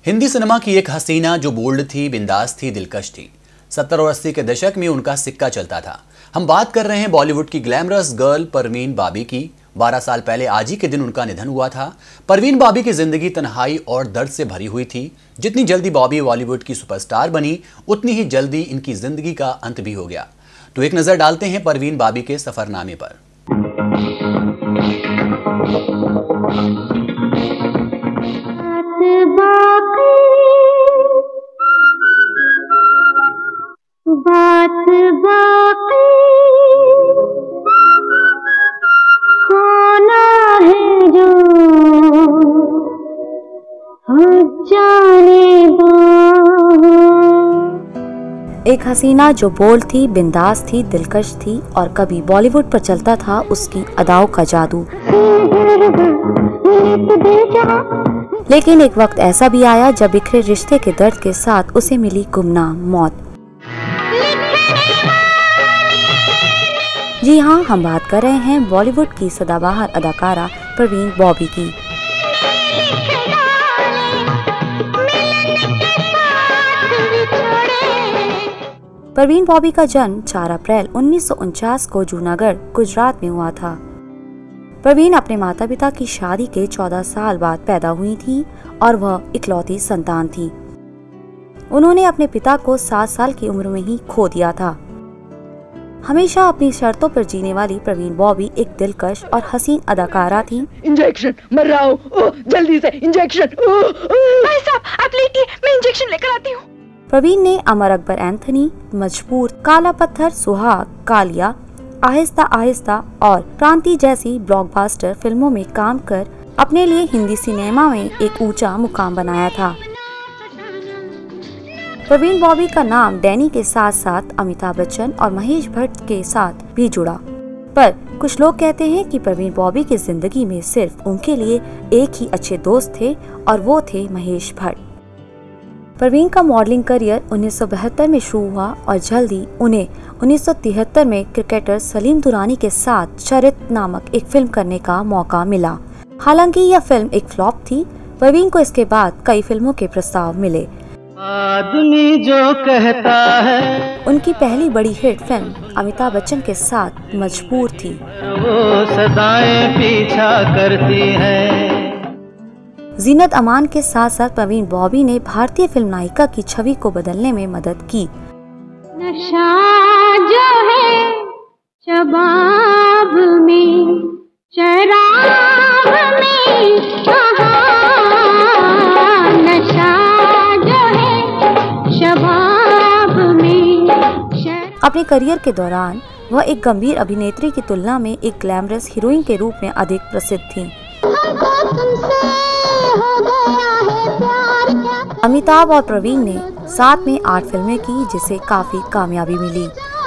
Hindi cinema की एक हसीना जो बोल्ड थी, बिंदास थी, दिलकश थी। 70 और 80 के दशक में उनका सिक्का चलता था। हम बात कर रहे हैं बॉलीवुड की ग्लैमरस गर्ल परवीन बाबी की। 12 साल पहले आज ही के दिन उनका निधन हुआ था। परवीन बाबी की जिंदगी तन्हाई और दर्द से भरी हुई थी। जितनी जल्दी बॉबी बॉलीवुड की सुपरस्टार बनी, उतनी ही जल्दी इनकी जिंदगी का अंत भी हो गया। तो एक नजर डालते हैं परवीन बाबी के सफरनामे पर। एक हसीना जो बोल्ड थी, बिंदास थी, दिलकश थी और कभी बॉलीवुड पर चलता था उसकी अदाओं का जादू। लेकिन एक वक्त ऐसा भी आया जब बिखरे रिश्ते के दर्द के साथ उसे मिली गुमनाम मौत। जी हाँ, हम बात कर रहे हैं बॉलीवुड की सदाबहार अदाकारा परवीन बॉबी की। परवीन बॉबी का जन्म 4 अप्रैल 1949 को जूनागढ़, गुजरात में हुआ था। परवीन अपने माता पिता की शादी के 14 साल बाद पैदा हुई थी और वह इकलौती संतान थी। उन्होंने अपने पिता को 7 साल की उम्र में ही खो दिया था। हमेशा अपनी शर्तों पर जीने वाली परवीन बॉबी एक दिलकश और हसीन अदाकारा थी। इंजेक्शन, मर रहा हूँ, जल्दी से इंजेक्शन। भाई साहब, आप लेटिए, मैं इंजेक्शन लेकर आती हूँ। परवीन ने अमर अकबर एंथनी, मजबूर, काला पत्थर, सुहाग, कालिया, आहिस्ता आहिस्ता और क्रांति जैसी ब्लॉकबस्टर फिल्मों में काम कर अपने लिए हिंदी सिनेमा में एक ऊंचा मुकाम बनाया था। परवीन बॉबी का नाम डैनी के साथ साथ अमिताभ बच्चन और महेश भट्ट के साथ भी जुड़ा, पर कुछ लोग कहते हैं कि परवीन बॉबी की जिंदगी में सिर्फ उनके लिए एक ही अच्छे दोस्त थे और वो थे महेश भट्ट। परवीन का मॉडलिंग करियर 1972 में शुरू हुआ और जल्दी उन्हें 1973 में क्रिकेटर सलीम दुरानी के साथ चरित नामक एक फिल्म करने का मौका मिला। हालांकि यह फिल्म एक फ्लॉप थी। परवीन को इसके बाद कई फिल्मों के प्रस्ताव मिले। आदमी जो कहता है, उनकी पहली बड़ी हिट फिल्म अमिताभ बच्चन के साथ मजबूर थी। वो सदाएं पीछा करती है। जीनत अमान के साथ साथ परवीन बॉबी ने भारतीय फिल्म नायिका की छवि को बदलने में मदद की। नशा जो है शबाब में, शराब में, नशा जो है शबाब में। अपने करियर के दौरान वह एक गंभीर अभिनेत्री की तुलना में एक ग्लैमरस हीरोइन के रूप में अधिक प्रसिद्ध थीं। अमिताभ और परवीन ने साथ में 8 फिल्में की, जिसे काफी कामयाबी मिली।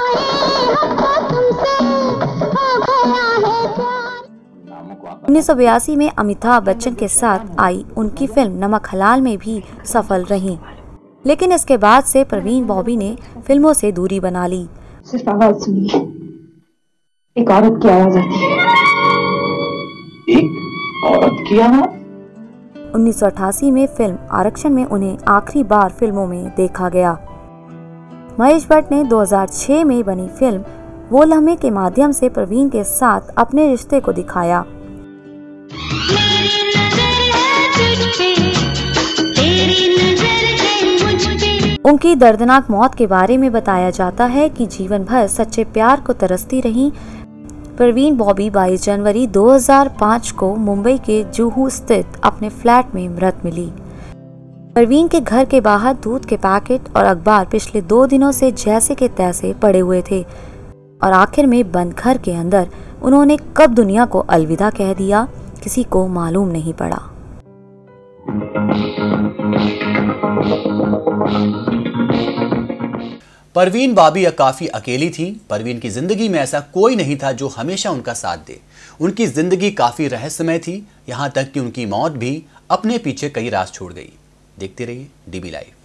1982 में अमिताभ बच्चन के साथ आई उनकी फिल्म नमक हलाल में भी सफल रही, लेकिन इसके बाद से परवीन बॉबी ने फिल्मों से दूरी बना ली। सिर्फ आवाज सुनिए, एक औरत की आवाज आती है। एक औरत की आवाज? 1988 में फिल्म आरक्षण में उन्हें आखिरी बार फिल्मों में देखा गया। महेश भट्ट ने 2006 में बनी फिल्म वो लम्हे के माध्यम से परवीन के साथ अपने रिश्ते को दिखाया। उनकी दर्दनाक मौत के बारे में बताया जाता है कि जीवन भर सच्चे प्यार को तरसती रहीं परवीन बॉबी 22 जनवरी 2005 को मुंबई के जुहू स्थित अपने फ्लैट में मृत मिली। परवीन के घर के बाहर दूध के पैकेट और अखबार पिछले 2 दिनों से जैसे के तैसे पड़े हुए थे और आखिर में बंद घर के अंदर उन्होंने कब दुनिया को अलविदा कह दिया, किसी को मालूम नहीं पड़ा। परवीन बाबी काफी अकेली थी। परवीन की जिंदगी में ऐसा कोई नहीं था जो हमेशा उनका साथ दे। उनकी जिंदगी काफी रहस्यमय थी, यहाँ तक कि उनकी मौत भी अपने पीछे कई राज छोड़ गई। देखते रहिए DB लाइव।